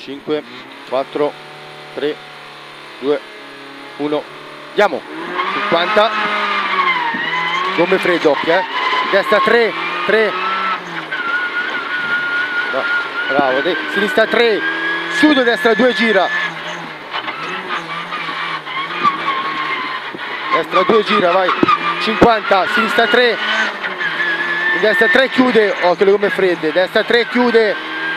5, 4, 3, 2, 1, andiamo. 50, gomme fredde, occhio, destra 3, 3, bravo, sinistra 3, subito destra 2, gira, destra 2, gira, vai, 50, sinistra 3, destra 3, chiude, occhio le gomme fredde, destra 3, chiude,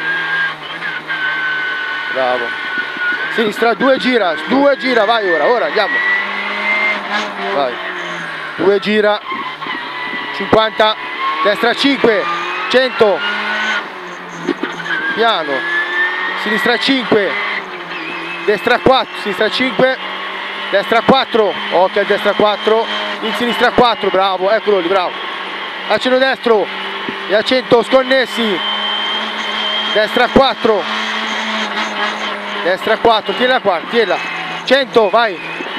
bravo, sinistra 2, gira, vai ora, andiamo, vai, 2, gira, 50, destra 5, 100, piano, sinistra 5, destra 4, sinistra 5, destra 4, occhio a destra 4, in sinistra 4, bravo, eccolo lì, bravo, accenno destro e a 100 sconnessi, destra 4, destra 4, tienila qua, tienila, 100, vai,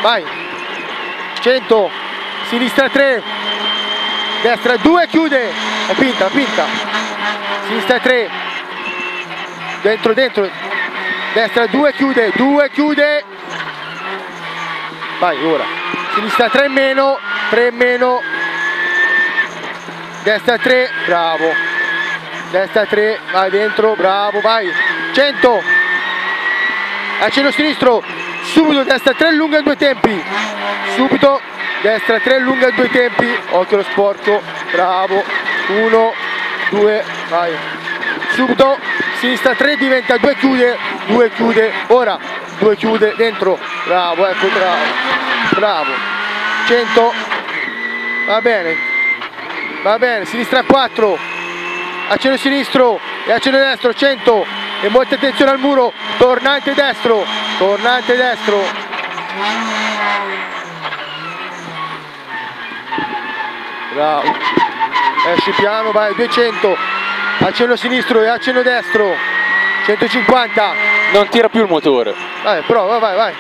100, sinistra 3, destra 2, chiude, è pinta, sinistra 3, dentro, destra 2, chiude, vai ora, sinistra 3 meno, destra 3, bravo, destra 3, vai dentro, bravo, vai, 100, accenno sinistro, subito destra 3, lunga 2 tempi, subito destra 3, lunga 2 tempi, occhio lo sporco, bravo, 1, 2, vai, subito, sinistra 3 diventa 2, chiude, ora, 2 chiude, dentro, bravo, ecco, bravo, 100, va bene, sinistra 4, accenno sinistro e accenno destro, 100, e molta attenzione al muro, tornante destro, bravo, esci piano, vai, 200, accenno sinistro e accenno destro, 150, non tira più il motore, prova, vai,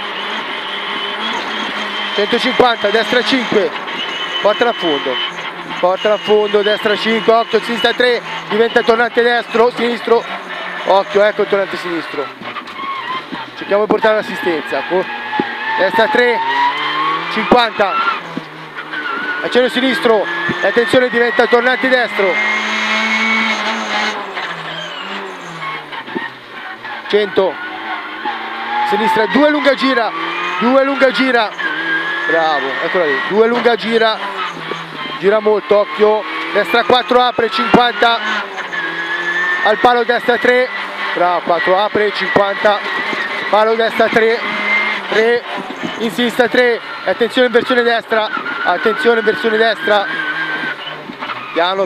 150, destra 5, portala a fondo, destra 5, occhio, sinistra 3, diventa tornante destro, sinistro, occhio, ecco il tornante sinistro, cerchiamo di portare l'assistenza, destra 3, 50, accenno sinistro, attenzione, diventa tornante destro, 100, sinistra 2, lunga gira, bravo, eccola lì, 2 lunga gira molto, occhio, destra 4 apre, 50, al palo destra 3, bravo, 4 apre, 50, palo destra 3, in sinistra 3, attenzione in versione destra, piano,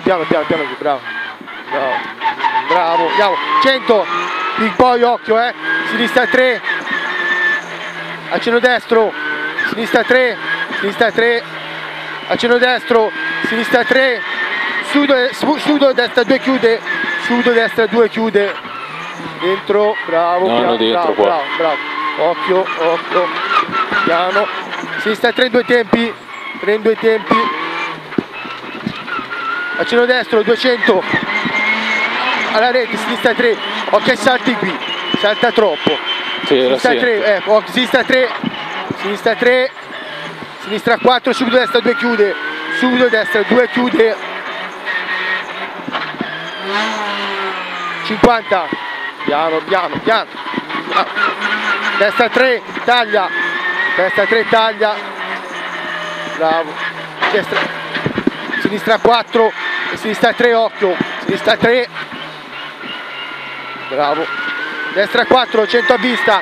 bravo, andiamo, 100, poi occhio, sinistra 3, accenno destro, sinistra 3, accenno destro, sinistra 3, sudo, destra 2 chiude, dentro, bravo, no, piano, bravo, occhio, piano, sinistra 3 in 2 tempi, accenno destro, 200, alla rete, sinistra 3, ok, salti qui, salta troppo, sinistra 3, sinistra 3, sinistra 4, subito destra 2 chiude, destra 2 chiude, 50, piano, destra 3, taglia, bravo, sinistra 4 e sinistra 3, occhio, sinistra 3, bravo, destra 4, 100 a vista,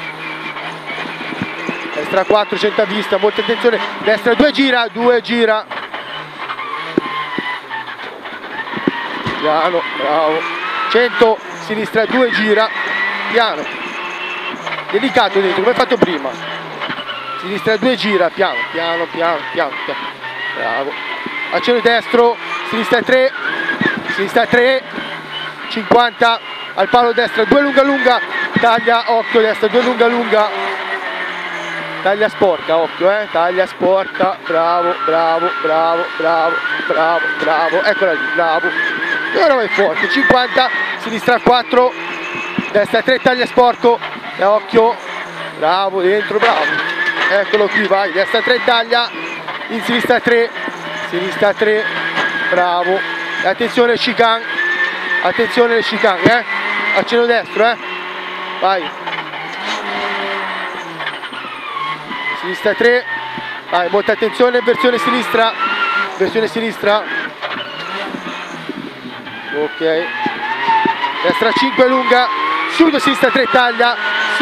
destra 4, 100 a vista, molta attenzione, destra 2 gira, piano, bravo, 100, sinistra 2 gira, piano, delicato dentro, come hai fatto prima, sinistra 2 gira, piano, bravo, accenno destro, sinistra 3, 50, al palo destra 2 lunga, taglia, occhio, destra 2 lunga, taglia sporca, occhio, taglia sporca, bravo, eccola lì, bravo, e ora vai forte, 50, sinistra 4, destra 3, taglia sporco, e occhio, bravo, dentro, bravo, eccolo qui, vai, destra 3, taglia, in sinistra 3, bravo, e attenzione chicane, accenno destro, vai, sinistra 3, vai, molta attenzione, versione sinistra, ok, destra 5 lunga, subito sinistra 3 taglia,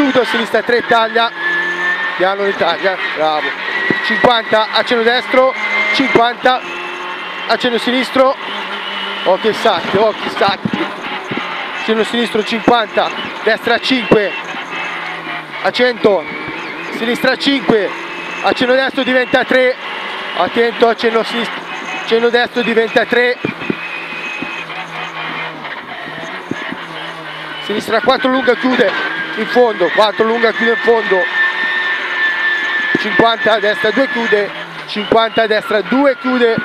piano di taglia, bravo, 50, accenno destro, 50, accenno sinistro, occhi sacchi, accenno sinistro 50, destra 5, a 100, sinistra 5, accenno destro diventa 3, attento, accenno destro diventa 3, sinistra 4 lunga chiude in fondo, 50, destra 2 chiude, 50, destra 2 chiude,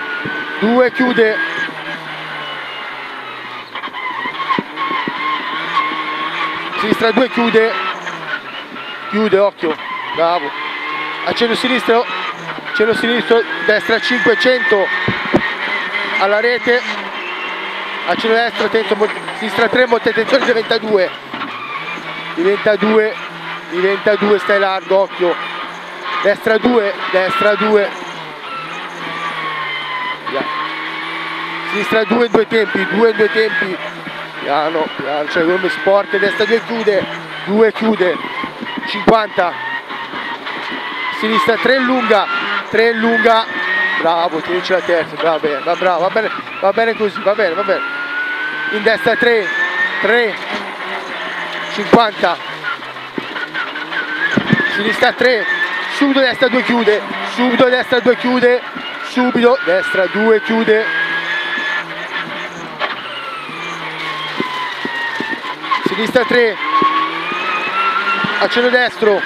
sinistra 2 chiude, occhio, bravo, accenno sinistro, destra 500, alla rete, accenno destro, attento, sinistra 3, molta attenzione, diventa 2, stai largo, occhio, destra 2, sinistra 2 in due tempi, piano, cioè come sport, destra 2 chiude, 50, sinistra 3 lunga, bravo, tienici la terza, va bene così, va bene, in destra 3, 50, sinistra 3, subito destra 2 chiude, destra 2 chiude, sinistra 3, accenno destro,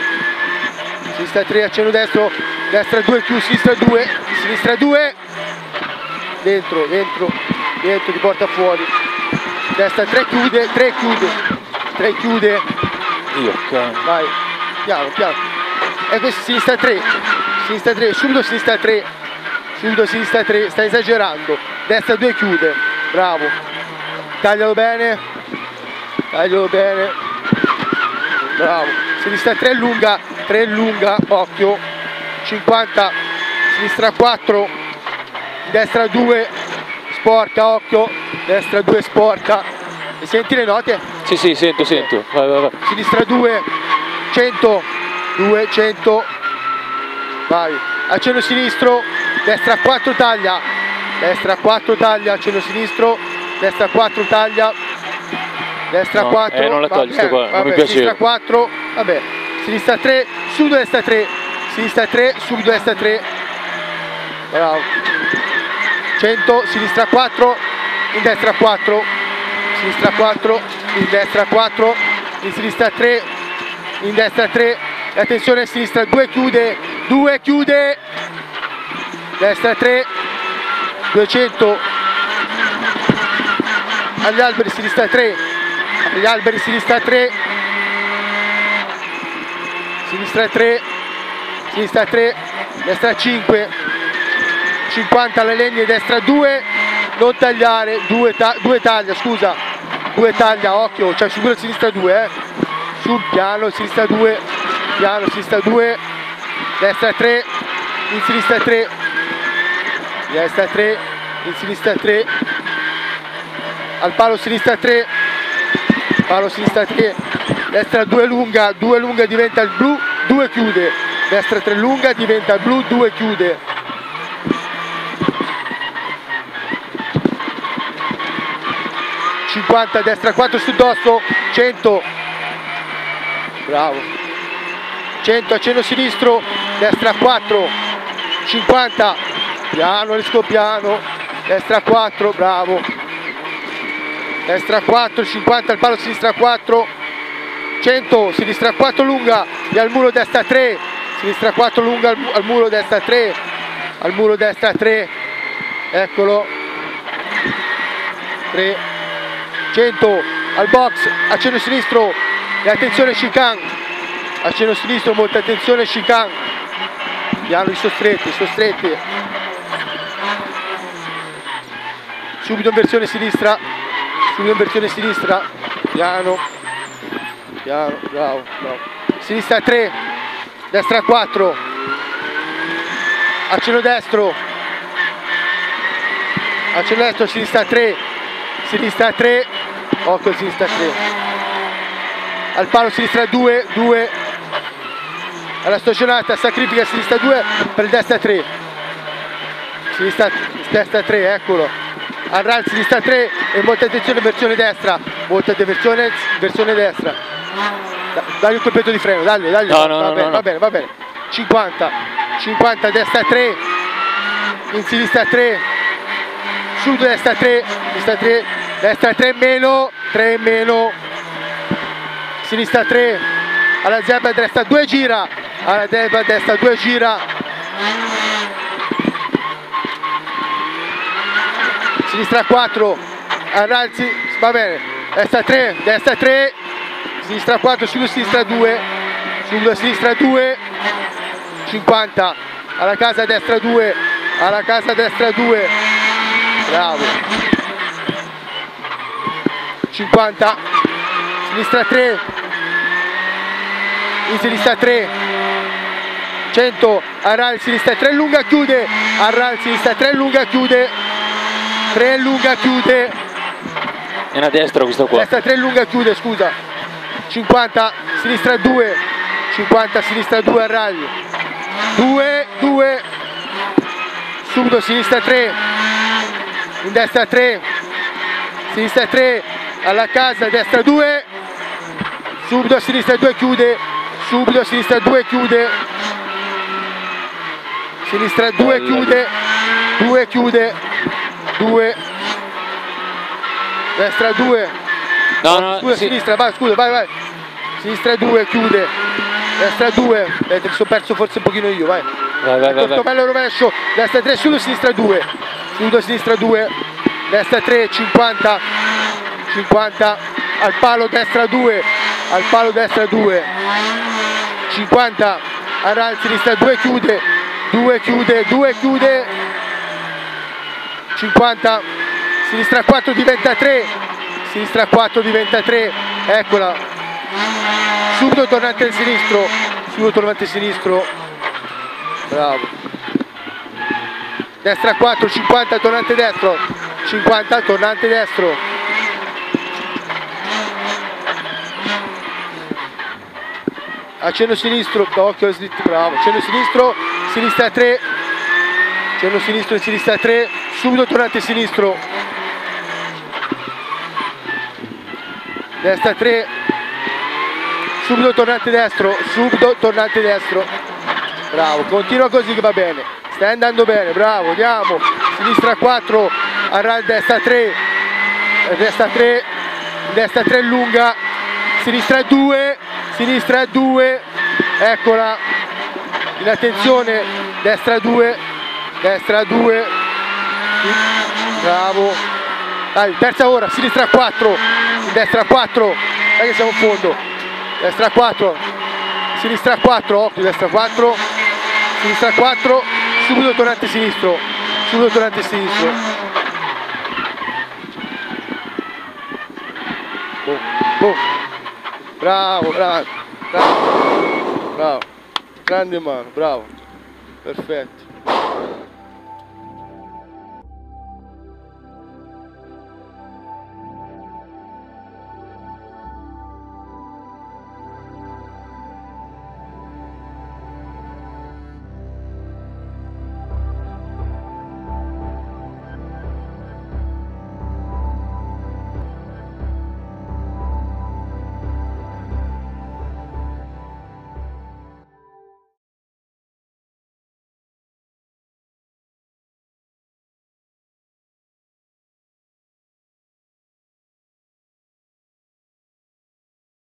destra 2 chiude, sinistra 2, dentro, ti porta fuori, destra 3 chiude, vai, piano, e questo sinistra 3, subito sinistra 3, stai esagerando, destra 2 chiude, bravo, taglialo bene, bravo, sinistra 3 lunga, occhio, 50, sinistra 4, destra 2, sporca, occhio, destra 2 sporca, e senti le note? Sì, sento, vai. Sinistra 2, 100, vai, accenno sinistro, destra 4 taglia, accenno sinistro, destra 4 taglia, destra 4, non la togli, sto qua, non mi piace. Sinistra 4, vabbè, sinistra 3, subito destra 3, subito destra 3, bravo, 100, sinistra 4, in destra 4, sinistra 4, in destra 4, in sinistra 3, in destra 3, e attenzione, sinistra 2 chiude, destra 3, 200, agli alberi sinistra 3, sinistra 3, destra 5, 50 alle legne, destra 2, non tagliare, 2 taglia, scusa, 2 taglia, occhio, cioè subito sinistra 2, sul piano, sinistra 2, destra 3, in sinistra 3, destra 3, in sinistra 3, al palo sinistra 3, destra 2 lunga diventa il blu, 2 chiude, destra 3 lunga diventa il blu, 2 chiude, destra 4 sul dosso, 100, bravo, 100, accenno sinistro, destra 4, 50, piano, piano, destra 4, bravo, destra 4, 50, al palo sinistra 4, 100, sinistra 4 lunga, e al muro destra 3, sinistra 4 lunga, al muro destra 3, eccolo, 3, 100, al box, accenno sinistro, e attenzione chicane, accenno sinistro, molta attenzione chicane, piano i sostretti, subito in versione sinistra, piano, bravo, sinistra 3, destra 4, accenno destro, sinistra 3, occhio sinistra 3, al palo sinistra 2, alla stagionata sacrifica sinistra 2 per destra 3, destra 3, eccolo, al run sinistra 3 e molta attenzione versione destra, versione destra, dagli un colpetto di freno, dagli, no. va bene, 50, destra 3, in sinistra 3, subito destra 3, destra 3 meno, sinistra 3, alla zebra destra 2 gira, sinistra 4, arralzi, va bene, destra 3, sinistra 4, subito sinistra 2, 50, alla casa destra 2, bravo, 50, sinistra 3, in sinistra 3, 100, arral sinistra 3 lunga chiude, 3 lunga chiude, È una destra questo qua. destra 3 lunga chiude, scusa, 50, sinistra 2, 50, sinistra 2 arragli, 2, subito sinistra 3, in destra 3, sinistra 3, alla casa, destra 2, subito a sinistra 2 chiude, sinistra 2 chiude, 2, destra 2, No, scusa, sì. sinistra, vai, sinistra 2 chiude, destra 2, mi sono perso forse un pochino io, vai. Vai. Tornello rovescio, destra 3, subito sinistra 2, destra 3, 50, al palo destra 2, 50, arral sinistra 2 chiude, 50, sinistra 4 diventa 3, eccola, subito tornante sinistro, bravo, destra 4, 50, tornante destro, 50, tornante destro, accenno sinistro, occhio, bravo, accenno sinistro, sinistra 3, accenno sinistro in sinistra 3, subito tornante sinistro, destra 3, subito tornante destro, bravo, continua così che va bene, stai andando bene, bravo, andiamo, sinistra 4, arral destra 3, destra 3 lunga, sinistra 2, eccola, in attenzione, destra 2, bravo, dai, terza ora, sinistra 4, destra 4, dai che siamo in fondo, destra 4, sinistra 4, occhio, destra 4, subito tornante sinistro, bravo, grande mano, bravo, perfetto.